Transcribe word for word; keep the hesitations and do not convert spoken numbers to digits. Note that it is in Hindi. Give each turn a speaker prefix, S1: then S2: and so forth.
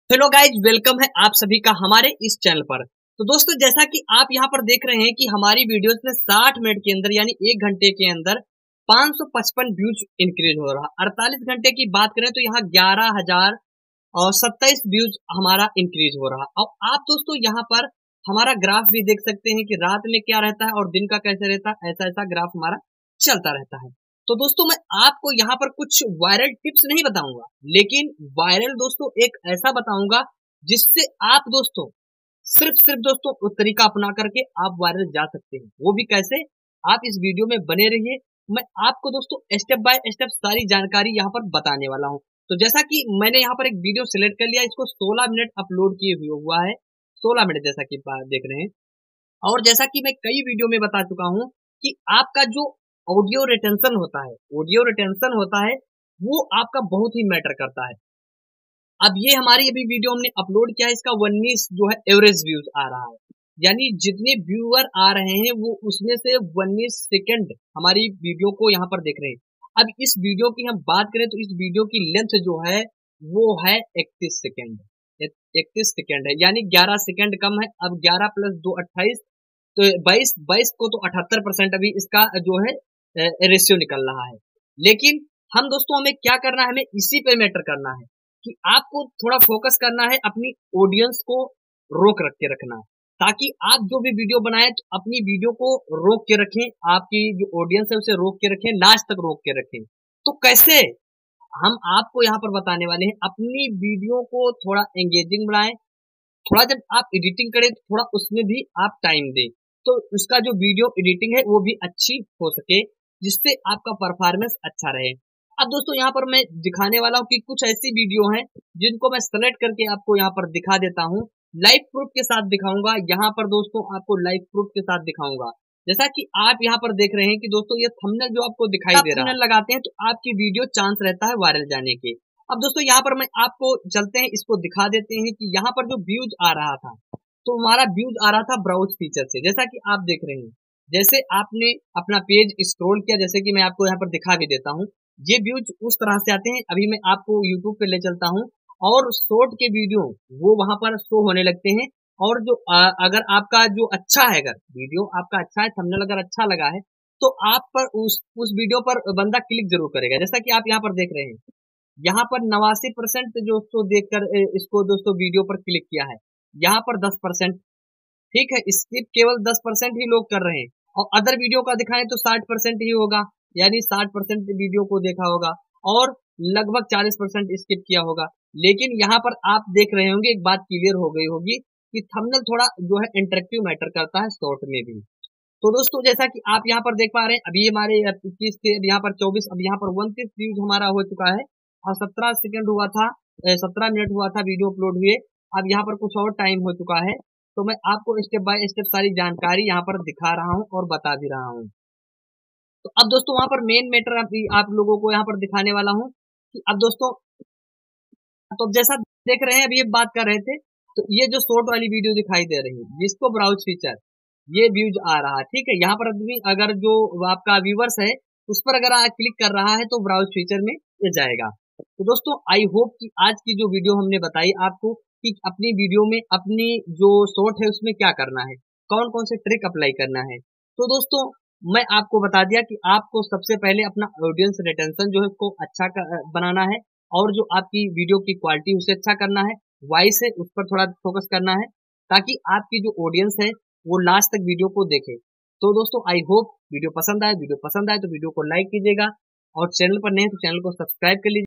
S1: हेलो गाइज, वेलकम है आप सभी का हमारे इस चैनल पर। तो दोस्तों, जैसा कि आप यहाँ पर देख रहे हैं कि हमारी वीडियोस में साठ मिनट के अंदर यानी एक घंटे के अंदर पाँच सौ पचपन व्यूज इंक्रीज हो रहा। अड़तालीस घंटे की बात करें तो यहाँ ग्यारह हजार और सत्ताईस व्यूज हमारा इंक्रीज हो रहा। और आप दोस्तों यहाँ पर हमारा ग्राफ भी देख सकते हैं कि रात में क्या रहता है और दिन का कैसे रहता है। ऐसा ऐसा ग्राफ हमारा चलता रहता है। तो दोस्तों, मैं आपको यहाँ पर कुछ वायरल टिप्स नहीं बताऊंगा, लेकिन वायरल दोस्तों एक ऐसा बताऊंगा जिससे आप दोस्तों सिर्फ सिर्फ दोस्तों उस तरीका अपना करके आप वायरल जा सकते हैं। वो भी कैसे, आप इस वीडियो में बने रहिए। मैं आपको दोस्तों स्टेप बाय स्टेप सारी जानकारी यहाँ पर बताने वाला हूँ। तो जैसा कि मैंने यहाँ पर एक वीडियो सिलेक्ट कर लिया, इसको सोलह मिनट अपलोड किए हुआ है, सोलह मिनट जैसा कि देख रहे हैं। और जैसा कि मैं कई वीडियो में बता चुका हूँ कि आपका जो ऑडियो रिटेंशन होता है ऑडियो रिटेंशन होता है वो आपका बहुत ही मैटर करता है। अब ये हमारी अभी वीडियो हमने अपलोड किया है, इसका उन्नीस जो है एवरेज व्यूज आ रहा है, यानी जितने व्यूअर आ रहे हैं वो उसमें से उन्नीस सेकंड हमारी वीडियो को यहाँ पर देख रहे हैं। अब इस वीडियो की हम बात करें तो इस वीडियो की लेंथ जो है वो है इकतीस सेकंड इकतीस सेकंड है, यानी ग्यारह सेकंड कम है। अब ग्यारह प्लस दो अट्ठाईस, तो बाईस बाईस को तो अठहत्तर परसेंट अभी इसका जो है रेशियो निकल रहा है। लेकिन हम दोस्तों हमें क्या करना है, हमें इसी पे मैटर करना है कि आपको थोड़ा फोकस करना है, अपनी ऑडियंस को रोक रख के रखना है, ताकि आप जो भी वीडियो बनाए तो अपनी वीडियो को रोक के रखें, आपकी जो ऑडियंस है उसे रोक के रखें, लास्ट तक रोक के रखें। तो कैसे, हम आपको यहाँ पर बताने वाले हैं। अपनी वीडियो को थोड़ा एंगेजिंग बनाएं, थोड़ा जब आप एडिटिंग करें तो थोड़ा उसमें भी आप टाइम दें, तो उसका जो वीडियो एडिटिंग है वो भी अच्छी हो सके, जिससे आपका परफॉर्मेंस अच्छा रहे। अब दोस्तों यहाँ पर मैं दिखाने वाला हूँ कि कुछ ऐसी वीडियो हैं जिनको मैं सेलेक्ट करके आपको यहाँ पर दिखा देता हूँ, लाइव प्रूफ के साथ दिखाऊंगा। यहाँ पर दोस्तों आपको लाइव प्रूफ के साथ दिखाऊंगा। जैसा कि आप यहाँ पर देख रहे हैं कि दोस्तों ये थंबनेल जो आपको दिखाई दे रहा है, लगाते हैं तो आपकी वीडियो चांस रहता है वायरल जाने के। अब दोस्तों यहाँ पर मैं आपको चलते हैं, इसको दिखा देते हैं कि यहाँ पर जो व्यूज आ रहा था, तो हमारा व्यूज आ रहा था ब्राउज फीचर से। जैसा कि आप देख रहे हैं, जैसे आपने अपना पेज स्क्रॉल किया, जैसे कि मैं आपको यहाँ पर दिखा भी देता हूँ, ये व्यूज उस तरह से आते हैं। अभी मैं आपको यूट्यूब पे ले चलता हूँ और शॉर्ट के वीडियो वो वहां पर शो होने लगते हैं। और जो आ, अगर आपका जो अच्छा है, अगर वीडियो आपका अच्छा है, थंबनेल अगर अच्छा लगा है, तो आप पर उस उस वीडियो पर बंदा क्लिक जरूर करेगा। जैसा कि आप यहाँ पर देख रहे हैं, यहाँ पर नवासी परसेंट दोस्तों देखकर इसको दोस्तों वीडियो पर क्लिक किया है, यहाँ पर दस परसेंट, ठीक है, स्किप केवल दस परसेंट ही लोग कर रहे हैं। और अदर वीडियो का दिखाएं तो साठ परसेंट ही होगा, यानी साठ परसेंट वीडियो को देखा होगा और लगभग चालीस परसेंट स्किप किया होगा। लेकिन यहाँ पर आप देख रहे होंगे, एक बात क्लियर हो गई होगी कि थंबनेल थोड़ा जो है इंटरेक्टिव मैटर करता है शॉर्ट में भी। तो दोस्तों जैसा कि आप यहाँ पर देख पा रहे हैं, अभी हमारे इक्कीस थे, यहाँ पर चौबीस, अब यहाँ पर उनतीस व्यूज हमारा हो चुका है और सत्रह सेकंड हुआ था, सत्रह मिनट हुआ था वीडियो अपलोड हुए। अब यहाँ पर कुछ और टाइम हो चुका है, तो मैं आपको स्टेप बाय स्टेप सारी जानकारी यहाँ पर दिखा रहा हूँ और बता भी रहा हूँ। तो अब दोस्तों वहां पर मेन मैटर आप लोगों को यहाँ पर दिखाने वाला हूँ कि अब दोस्तों, तो जैसा देख रहे हैं, अभी ये बात कर रहे थे, तो ये जो शॉर्ट वाली वीडियो दिखाई दे रही है, जिसको ब्राउज फीचर, ये व्यूज आ रहा है, ठीक है। यहाँ पर आदमी अगर जो आपका व्यूवर्स है उस पर अगर आप क्लिक कर रहा है तो ब्राउज फीचर में ये जाएगा। तो दोस्तों आई होप कि आज की जो वीडियो हमने बताई आपको कि अपनी वीडियो में अपनी जो शॉर्ट है उसमें क्या करना है, कौन कौन से ट्रिक अप्लाई करना है। तो दोस्तों मैं आपको बता दिया कि आपको सबसे पहले अपना ऑडियंस रिटेंशन जो है उसको अच्छा बनाना है, और जो आपकी वीडियो की क्वालिटी उसे अच्छा करना है, वॉइस है उस पर थोड़ा फोकस करना है, ताकि आपकी जो ऑडियंस है वो लास्ट तक वीडियो को देखे। तो दोस्तों आई होप वीडियो पसंद आए वीडियो पसंद आए तो वीडियो को लाइक कीजिएगा, और चैनल पर नए तो चैनल को सब्सक्राइब कर लीजिए।